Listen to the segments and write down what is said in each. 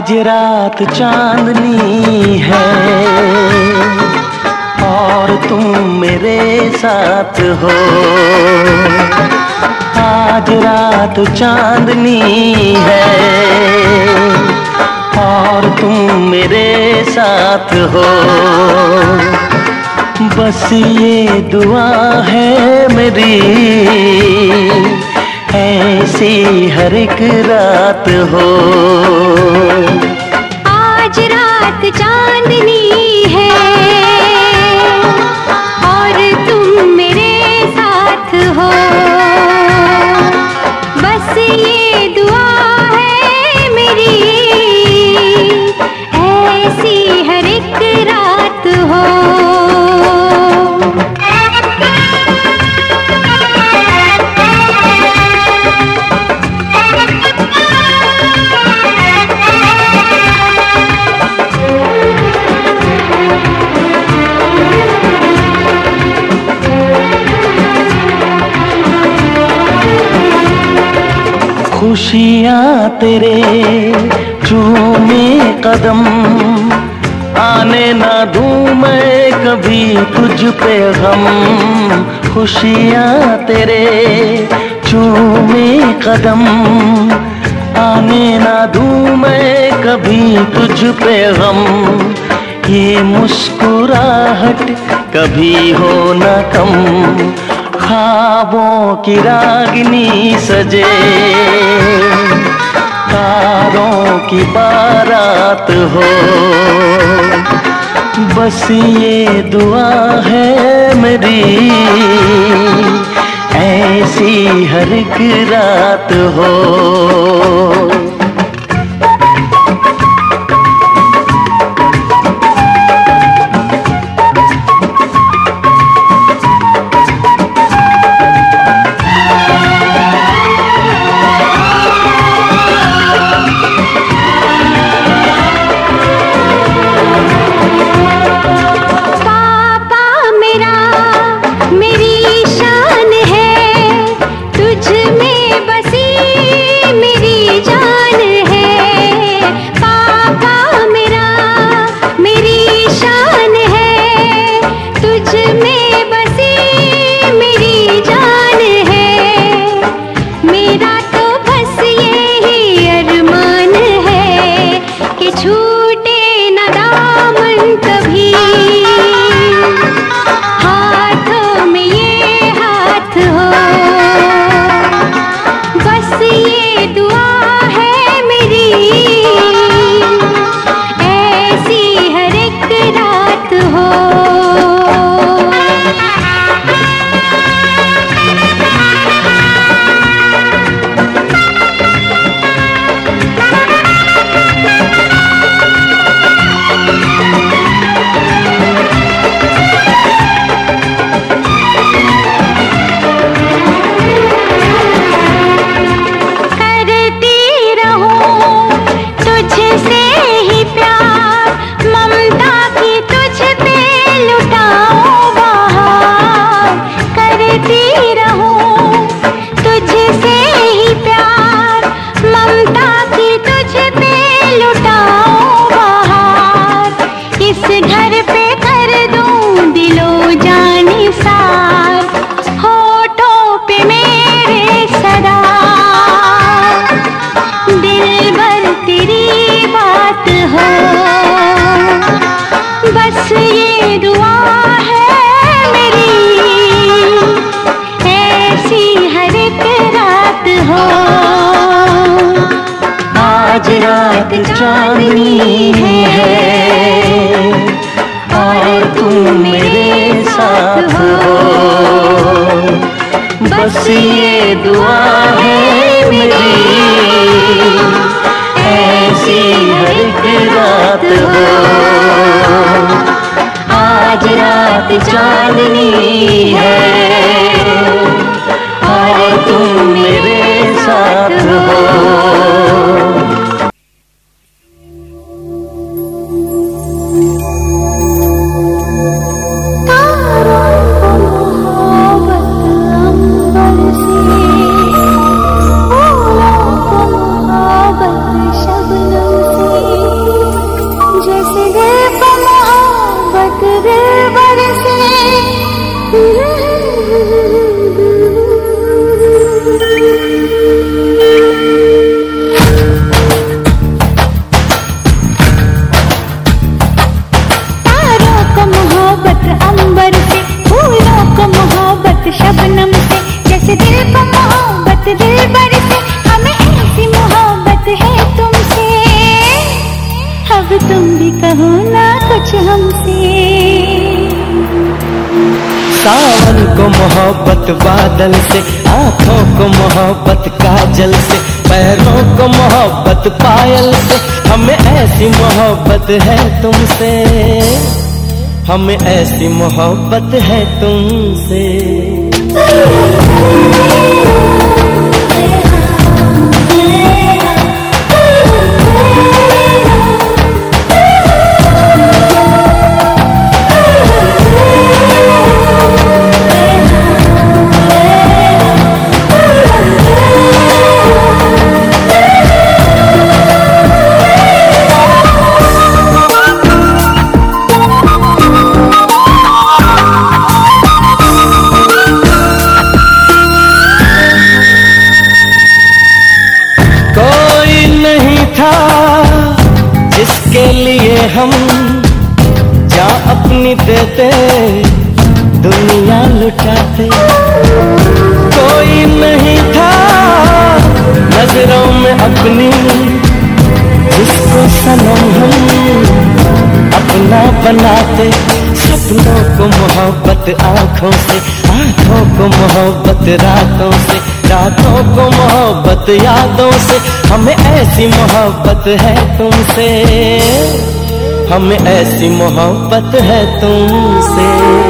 आज रात चांदनी है और तुम मेरे साथ हो। आज रात चांदनी है और तुम मेरे साथ हो। बस ये दुआ है मेरी, ऐसी हर एक रात हो। आज रात चांदनी है और तुम मेरे साथ हो। बस ये दुआ है मेरी, ऐसी हर एक रात हो। खुशियाँ तेरे चूमे कदम, आने ना दूँ मैं कभी तुझ पे गम। खुशियाँ तेरे चूमे कदम, आने ना दूँ मैं कभी तुझ पे गम। ये मुस्कुराहट कभी हो ना कम, ख्वाबों की रागिनी सजे, तारों की बारात हो। बस ये दुआ है मेरी, ऐसी हर एक रात हो। आज रात चांदनी है और तुम मेरे साथ हो। बस ये दुआ है मेरी, ऐसी हर एक रात हो। आज रात चांदनी है और तुम मेरे साथ हो। शबनम से सावन को मोहब्बत बादल से, आँखों को मोहब्बत काजल से, पैरों को मोहब्बत पायल से, हमें ऐसी मोहब्बत है तुमसे, हमें ऐसी मोहब्बत है तुमसे। जिसके लिए हम जान अपनी देते, दुनिया लुटाते, कोई नहीं था नजरों में अपनी, जिसको सनम हम अपना बनाते। सपनों को मोहब्बत आँखों से, आँखों को मोहब्बत रातों से, रातों को मोहब्बत यादों से, हमें ऐसी मोहब्बत है तुमसे, हमें ऐसी मोहब्बत है तुमसे।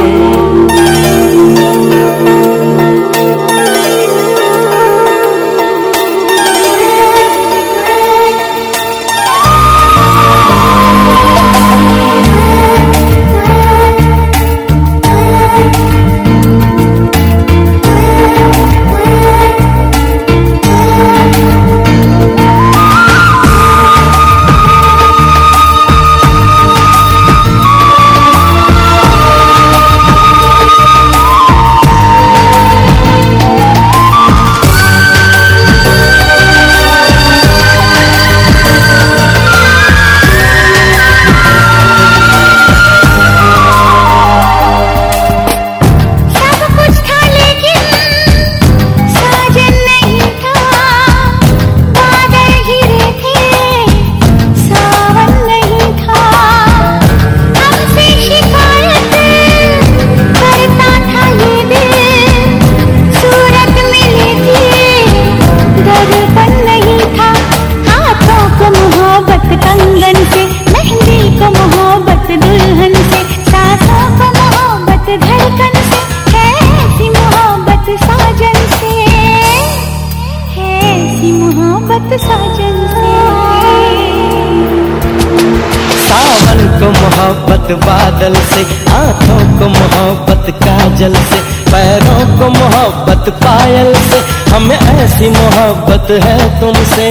सावन को मोहब्बत बादल से, आँखों को मोहब्बत काजल से, पैरों को मोहब्बत पायल से, हमें ऐसी मोहब्बत है तुमसे,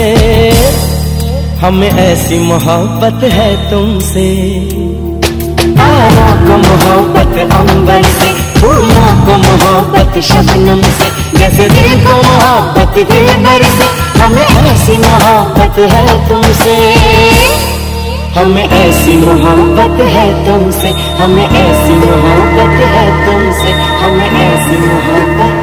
हमें ऐसी मोहब्बत है तुमसे। तारों को मोहब्बत अंबर से, फूलों को मोहब्बत शबनम से, जैसे दिल को मोहब्बत दिलबर से, हमें ऐसी मोहब्बत है तुमसे, हमें ऐसी मोहब्बत है तुमसे, हमें ऐसी मोहब्बत है तुमसे, हमें ऐसी मोहब्बत।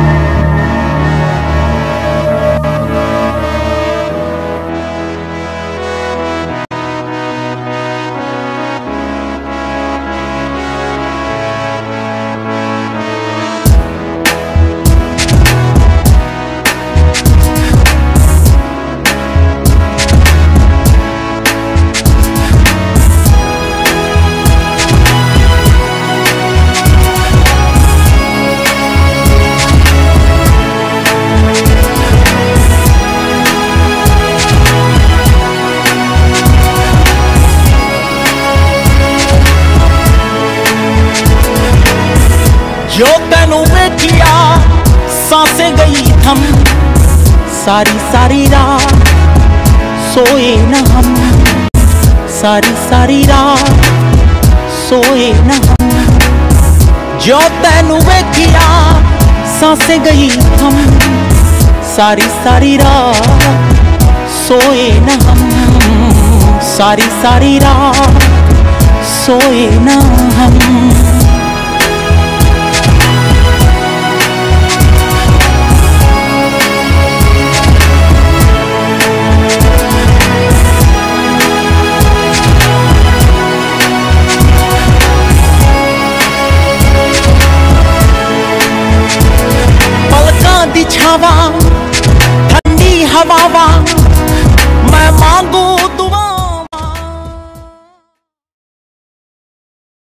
जो तेनू वेखिया सांसें गई थम, सारी सारी रात सोए न हम, सारी सारी रात सोए न हम। जो तेनू वेखिया सांसें गई थम, सारी सारी रात सोए न हम, सारी सारी रात सोए न हम। सर्दी छावा ठंडी हवावा मैं मांगू